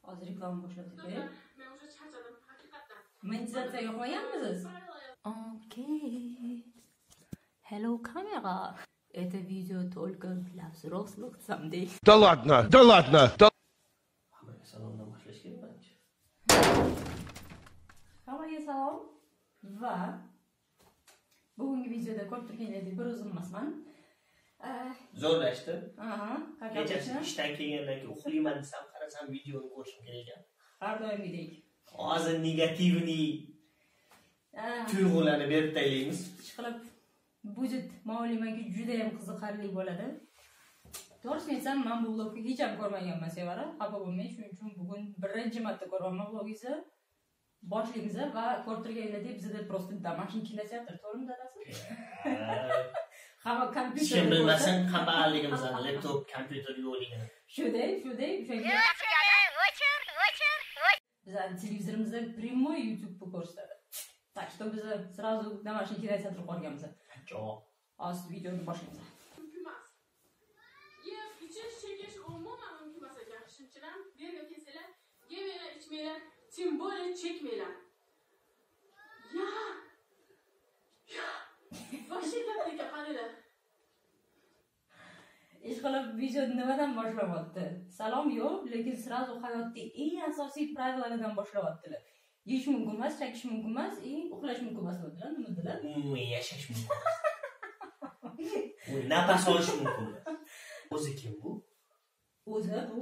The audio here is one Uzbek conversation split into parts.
Hozir reklama boshladik. Men уже charchadim, haqiqatan. Monetizatsiyaga qo'yganmisiz? Окей. Hello камера. Это видео только для взрослых someday. Да ладно, да ладно. Hammaga salomdan boshlash kerak menimcha. Hammaga salom va bugungi videoda ko'rib turganingizdek bir o'zim emasman. Zo'rlashdi. Kecha ishdan kelgandan keyin uxlayman desam, qarasam videoni ko'rishim kerak ekan. har doimgidek. Hozir negativni tuyg'ularni berib taylaymiz. Ishqilib budjet ma'lumotga juda ham qiziqarli bo'ladi. To'g'risini aytsam, men bu vlogni hech ham ko'rmaganman Sevara. Xafa bo'lmang, shuning uchun bugun birinchi marta ko'ryapman vlogingizni. Boshlaymiz va ko'rib turganingizdek bizda просто домашний kinoteatr, to'g'rimi dadasi? Hamma kompyuter. Kim bilmasin, kambag'alligimizni, laptop, kompyuter yo'qligini. Shunday, o'shanga. Bizning televizorimizda прямой YouTube ko'rsatadi. Так что biz сразу домашний kinoteatr qurganmiz. Javob. Hozir videoni boshlaymiz. Mumkin emas. Yeb, ichish, chekish umuman mumkin emas ekan. Shunchidan bu yerga kelsalar, yemanglar, ichmanglar, tем более chekmanglar. Ya. Voshga gapga qaranglar. Ishqilib video nimadan boshlayapti? Salom yo'q, lekin сразу hayotning eng asosiy pravilaridan boshlayaptilar. Yeyish mumkin emas, chekish mumkin emas, uxlash mumkin emas dedilar. Nima dedilar? Umumiy yashash mumkin. Nafas olish mumkin. O'zi kim bu? O'zi bu.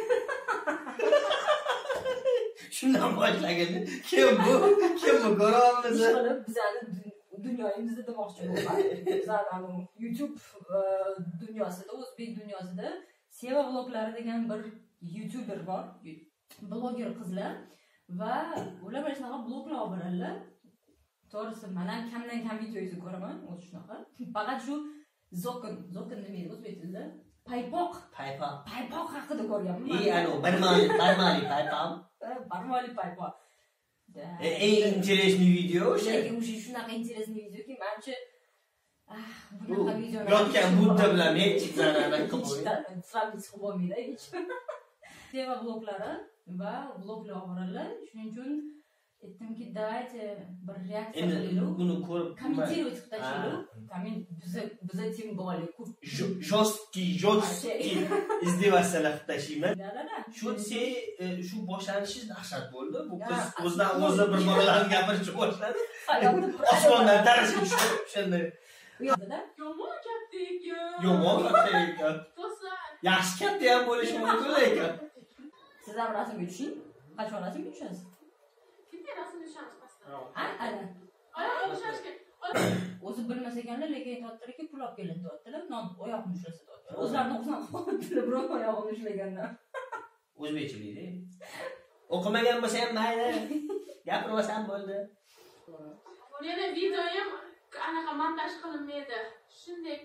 Shundan boshlaganda kim bu? Kim bu? Ko'ryapmiz. Ishqilib bizani dunyoyimizda demoqchi bo'laman. Bizani YouTube dunyosida, o'zbek dunyosida Seva vloglari degan bir YouTuber bor, bloger qizlar va ular mana shunaqa bloglar olib boradilar. To'g'risi, men ham kamdan kam videoyingizni ko'raman, o'zi shunaqa. Faqat shu zokon nima edi o'zbek tilida? Paypoq haqida ko'rganman. Ano, barmali paypoq. Barmali paypoq. Eng интересный video o'sha. Lekin o'sha shunaqa интересный videoki, menimcha bunaqa videoni yotgan budda bilan hech zarardan qilmaydi. Sravnить qilmaydi hech. Seva vloglari va vloglar olib shuning uchun aytdimki, давайте bir reaksiya qilaylik. Buni ko'rib kommentirovat qilib tashlaylik. Biza tем более ko'p. Жесткий izdevasiyalar qilib tashlayman. Shu boshlanishi dahshat bo'ldi. Bu qiz o'zidan o'zi bir bolalarni gapirishni boshladi. Osmondan tarashib tushdi o'shanda. Yomon katta ekan. Yomon katta ekan. Yaxshi katta ham bo'lishi mumkin ekan. Siz ham rasmga tushing. Qachon rasmga tushasiz? Keyin rasmga tushamiz pastda. Ana. Oyoqni ushlashga. O'zi bilmas ekanlar, lekin aytayotdilarki, pul olib keladi deyaptilar. Non oyoqni ushlasa deyaptilar. O'zlarini o'zlari qo'yibdilar, birov oyog'ini ushlagandan. O'zbekcha deydi. O'qimagan bo'lsa ham mayli. Gapirmasam bo'ldi. Yana video ham anaqa montaj qilinmaydi. Shunday.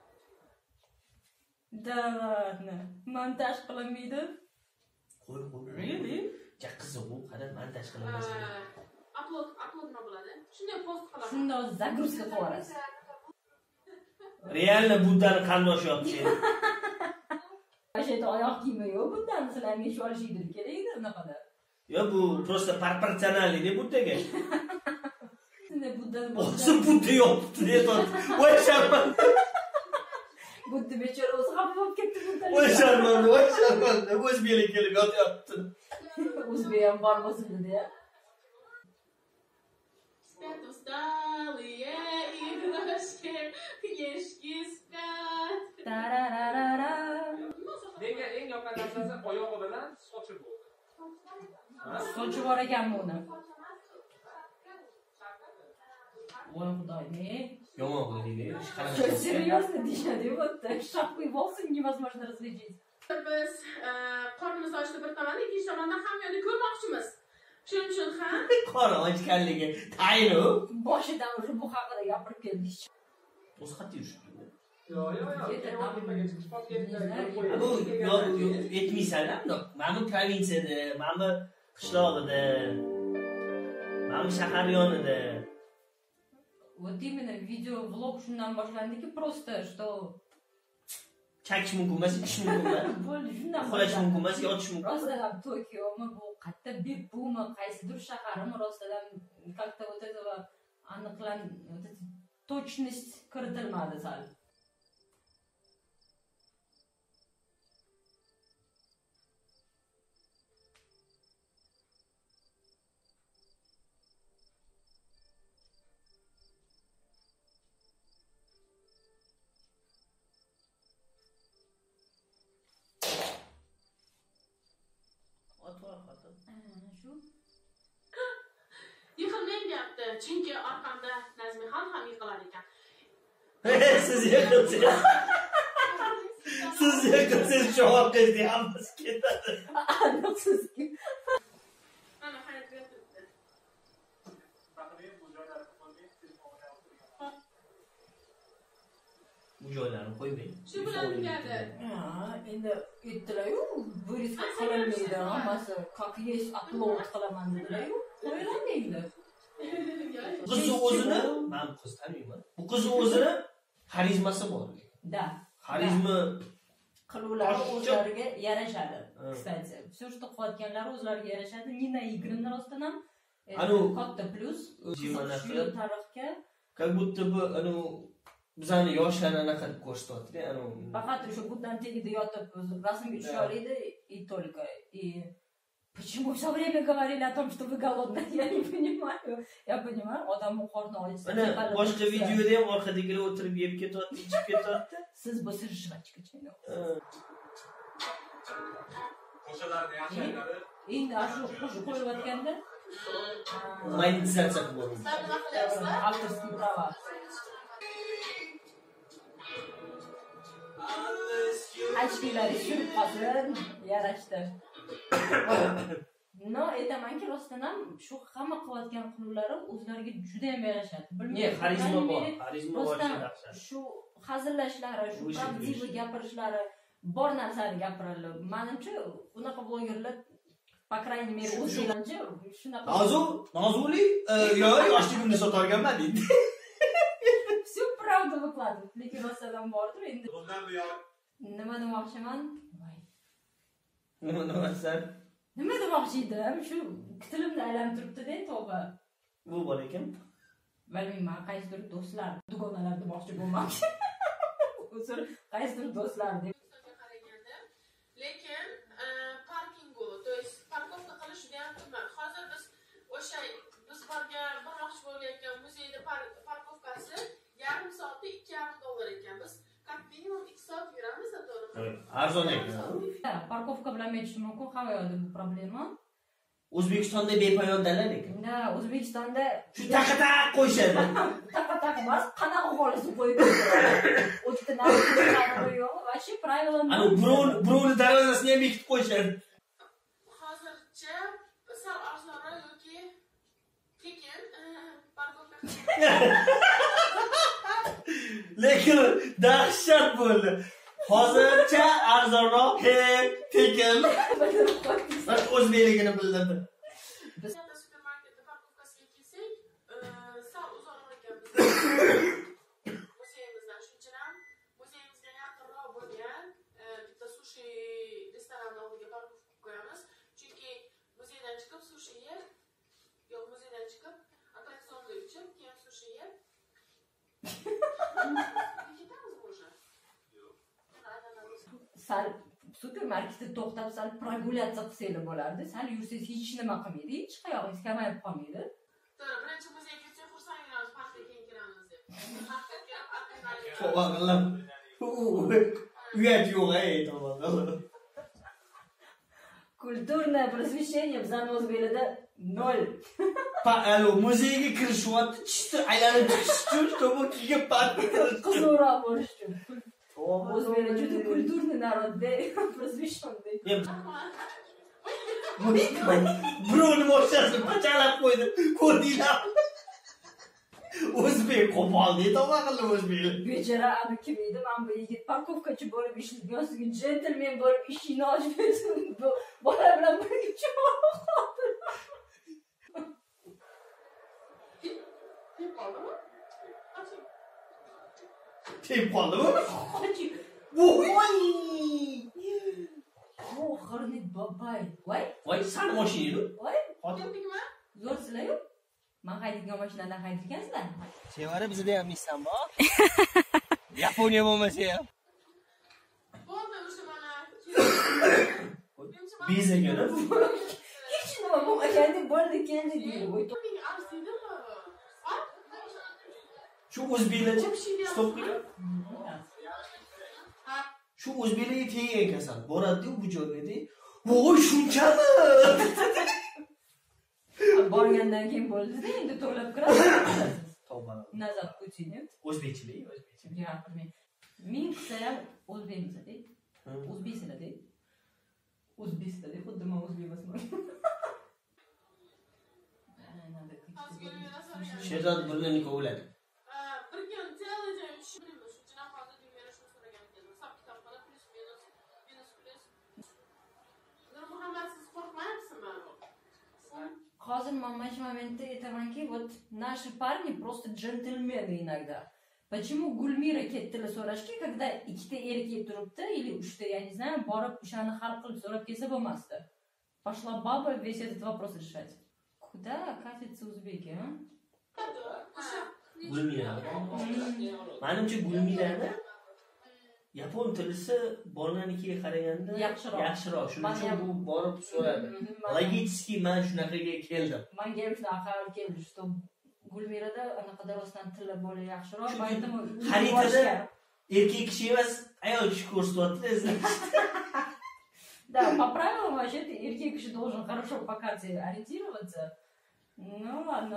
Da ладно. Montaj qilinmaydi. Really? Ja qiziq bu qadar montaj qilinmaydi. Upload nima bo'ladi? Shunday post qilamiz. Shunda загрузка qilib yuborasiz. Realni buddani qandosh yopchi. Ashada oyoq kiyimi yo'q, buddani sizlarga ish olishinglar kerak-da unaqada. Yo, bu просто proporsionalli deb buddaga. Shunday buddani O'zi budda yopibdi deyapti. Voy sharman. Budda bechora o'zi xafa bo'lib ketdi buddani. Voy sharman. O'zbeklik kelib yotyapti. O'zbek ham bor bo'lsin-da. Спят усталые игрушки, книжки спят. Tararara. Menga eng yoqqan narsasi oyog'i bilan sochi bo'ldi. Sochi bor ekanmi uni? Voy xudoyim. Yomon bo'ldi. Seryousno deyishadi, bo'pti. Shaqqiy bo'lsin, невозможно различить. Biz qornimiz ochdi bir tomonda, ikkinchi tomondan hamyonni ko'rmoqchimiz. Shuning uchun ham Qora ochganligi tayinu. Boshidan o'sha bu haqida gapirib keldik. O'zi qat'iy yurishdi. Yo'q. Bu aytmaysan-a? Mana bu provinsiyada, mana bu qishlog'ida, mana bu shahar yonida. Вот именно видео влог shundan boshlandiki, просто что chakish mumkin emas, ichish mumkin emas. Bo'ldi, shundan Uxlash mumkin emas, yotish mumkin. Rostdan ham Tokiomi bu qayerda Beppumi qaysidir shaharimi rostdan как-то вот этого aniqlan точность kiritilmadi sal. Shu Yiqilmang deyapti, chunki orqamda Nazmixon ham yiqilar ekan. Siz yiqilsangiz. Siz yiqilsangiz shu orqangizda hammasi ketadi. aniqsizki. Mana hayot beribdi. Bu joylarni qo'ymang. Shu bilan tugadi. Endi aytdilar-yu, вырезка qilinmaydi, hammasi как есть upload qilaman dedilar-yu. Qo'yaveradi endi. Qizni o'zini, men qiz taniyman. Bu qizni o'zini xarizmasi bor. Da. Xarizma Qiluvlari o'zlariga yarashadi. Kстати, все что qilayotganlari o'zlariga yarashadi. Nina Igorevna rostdan ham katta plus. Shu tarixga как будто бы bizani yoshlarni anaqa deb ko'rsatyapti, faqat o'sha bundan tagida yotib rasmga tusha oladi и только. И почему все время говорили о том, что вы голодные? Я не понимаю. Я понимаю, odamning qorni och. Mana boshqa videoda ham orqadagilar o'tirib yeb ketyapti, ichib ketyapti. Siz bo'lsangiz shvachkacha. Qo'shalarni yaxshi aytadi. Endi shu qo'shib qo'yayotganda monetizatsiya qilib bo'ladi. Nima qilyapsizlar? авторский права. Achkilari surib qolsin, yarashdi. No, aytamanki rostdan ham shu hamma qilayotgan qiluvlari o'zlariga juda ham yarashadi. Ne, xarizma bor, xarizma bor yaxshi. Shu hazillashlari, shu pravdiy gapirishlari bor narsani gapiriladi. Menimcha, unaqa blogerlar по крайней мере o'zinglarcha shunaqa. Nozuli, yoshligimni sotarganman deydi. Всю правду выкладывать. Lekin rostdan ham bordir endi. Bundan buyon Nima demoqchiman? Nima demasan? Nima demoqchi edim? Shu tilimni aylanib turibdi-da, to'g'ri. Bu bor ekan. Bilmayman, qaysidir do'stlar, dugonalar demoqchi bo'lmoqchi. O'zim qaysidir do'stlar deb. Lekin parkingu, to есть parkovka qilish juda ham qimmat. Hozir biz o'sha biz bormoqchi bo'layotgan muzeyda parkovkasi yarim soatda $2.5 ekan. Biz как minimum 2 soat yuramiz, to'g'rimi? Arzon ekan. Parkovka bilan aytishim mumkin, hamma yoqda bu problema. O'zbekistonda bepoyon dalal ekan. Da, O'zbekistonda Shu taqa-taq qo'yishadi. taqa-taq emas, qanaqa xohlasa qo'yib qo'yadi. O'tda narxi yo'q, вообще правила. Birovni darvozasini ham bekitib qo'yishadi. Hozircha sal arzonroq yoki tekin parkovka. Lekin dahshat bo'ldi. Hozircha arzonroq, tekin. O'zbekligini bildirdi. Biz supermarketda parkovkasiga kelsak, sal uzoqroq ekan muzeyimizdan. Shuning uchun ham muzeyimizga yaqinroq bo'lgan bitta sushi restoranning oldiga parkovka qo'yamiz. Chunki muzeydan chiqib sushi yeb, yo'q muzeydan chiqib attraksionda ichib, keyin sushi yeb. Ketamiz уже. Sal supermarketda to'xtab sal прогуляться qilsanglar bo'lardi. Sal yursangiz hech nima qilmaydi, hech qayog'ingiz kamayib qolmaydi. To'g'ri, birinchi muzeyga ketsak xursand bo'lamiz, parkka keyin kiramiz deb. To'g'rilab. Uyat yo'q, to'g'ri. Kulturное просвещение bizani O'zbeklarda 0. Muzeyga kirishyapti, chishti aylanib chiqish uchun, чтобы kiyib parkka Qizuvroq bo'lish uchun. O'zbeklar juda kulturniy narodda, просвещенный. Birovni boshqasini pachalab qo'ydi. Ko'rdinglar. O'zbek qo'polni tova qildi o'zbeklar. Bechora ana kim edi? Men bu yigit parkovkachi bo'lib ishlagan, yozgi jentelmen bo'lib ishini ochib bersin. Bola bilan birga chiqib qoldi. Tep qoldimi? Oxirni babay. Voy, sal mashinani. Voy, Ketdikmi? zo'rsizlar-yu. Men haydaydigan mashinadan haydaykansizlar. Sevara bizda ham Nissan bor. Yaponiya bo'lmasa ham. Bo'ldi o'sha mana. Bezagani. Hech nima bo'lmaganda bo'ldi keldi deydi. Voy, Ming arziydimi? Shu o'zbeklarcha stop qiling. Shu o'zbeklarga tegan kasal. Boradi-yu bu joyga. Voy, shunchami? borgandan keyin bo'ldi-da, endi to'lab kiradi. Tavba. Nazar Putin. O'zbekchilik. Gapirmang. Men qilsa ham o'zbekmiz-da. O'zbeksizlar-da. O'zbeksizlar, xuddi men o'zbek emasman. Sherzod burni kovladi. Bir kun televizion tushunmaymiz. Shuning uchun ham hozir men shuni so'ragan edim. Hisob kitob qilib plus minus. Muhammad, siz qo'rqmayapsizmi? Hozir mana shu momentda aytamanki, вот наши парни просто джентльмены иногда. Почему Gulmira ketdilar so'rashga, когда ikkita erkak turibdi, или uchta, я не знаю, borib o'shani hal qilib so'rab kelsa bo'lmasdi. Пошла баба весь этот вопрос решать. Куда катятся узбеки, а? Gulmira. Menimcha Gulmirani yapon tilisi bolanikiga qaraganda yaxshiroq. Shuning uchun bu borib so'radi. Logически men shunaqaga keldim. Menga ham shunaqa keldi, что Gulmirada anaqada rostdan tilla bo'la yaxshiroq. Поэтому xaritada erkak kishi emas, ayol kishi ko'rsatyapti. Да, по правилам вообще-то erkak kishi должен хорошо по карте ориентироваться. Ну ладно.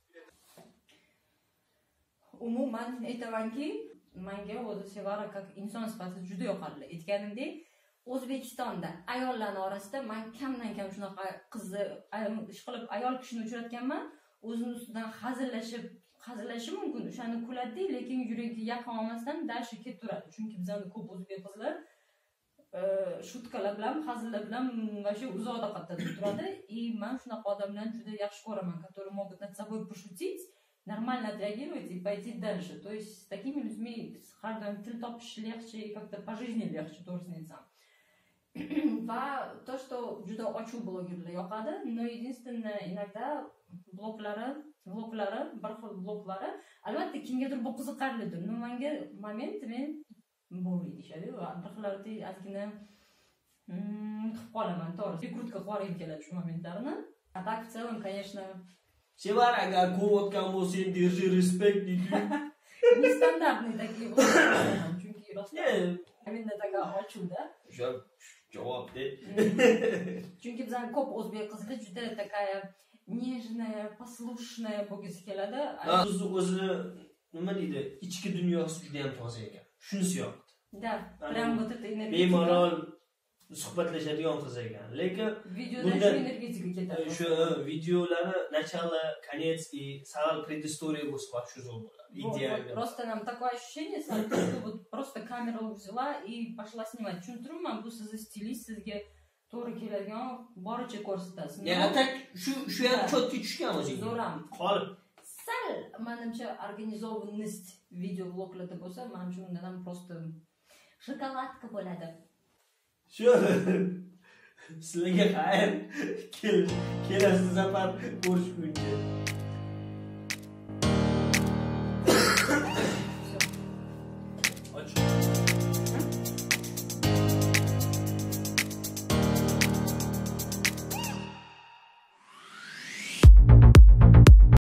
Umuman aytamanki, menga o'zi Sevara как inson sifatida juda yoqadi. Aytganimdek, O'zbekistonda ayollar orasida men kamdan kam shunaqa qizni ish qilib ayol kishini uchratganman. O'zini ustidan hazillashi mumkin, o'shani kuladi, lekin yuragiga yaqin olmasdan dashi ketib turadi. Chunki bizning ko'p o'zbek qizlar shutkalar bilan, hazillar bilan va shu uzoqda qattiq turadi. И men shunaqa odamlarni juda yaxshi ko'raman, которые могут над собой пошутить, нормально отреагировать и пойти дальше. То есть с такими людьми har til topish легче и как-то по жизни легче, to'g'risini aytsam. Va то, что juda ochiq blogerlar yoqadi, но единственное, иногда vloglari, bir xil vloglari, albatta kimgadir bu qiziqarlidir. Но menga moment men bo'ri deyishadi va bir xillarda ozgina qilib qolaman, to'g'ri. Krutka qilib keladi shu momentlarni. А так в целом, конечно, Sevara agar ko'rayotgan bo'lsang, держи respekt deydi. Nestandартные такие vloglari, chunki rostdan именно такая ochiqda. O'sha javob de. Chunki bizning ko'p o'zbek qizlar juda такая нежная, послушная bo'lgisi keladi. O'zini nima deydi? Ichki dunyosi juda ham toza ekan. Shunisi yoqdi. Да, прям вот это энергетика. Bemalol suhbatlashadigan qiz ekan. Lekin videoda shu energetika ketadi. Shu videolari начало, конец и сразу предыстория bo'lsa, shu zo'r bo'ladi. Идеально. Просто нам такое ощущение, что вот просто камеру взяла и пошла снимать. Tushuntirman, bu sizni stilist sizga to'g'ri keladigan boricha ko'rsatasiz. Ya tak shu ham chotga tushgan o'zingiz. Zo'ram. Qolib. Sal menimcha organizovanность video vloglarda bo'lsa, men shu undan просто shokoladka bo'ladi. Shu sizlarga xayr. Kelasi safar ko'rishguncha.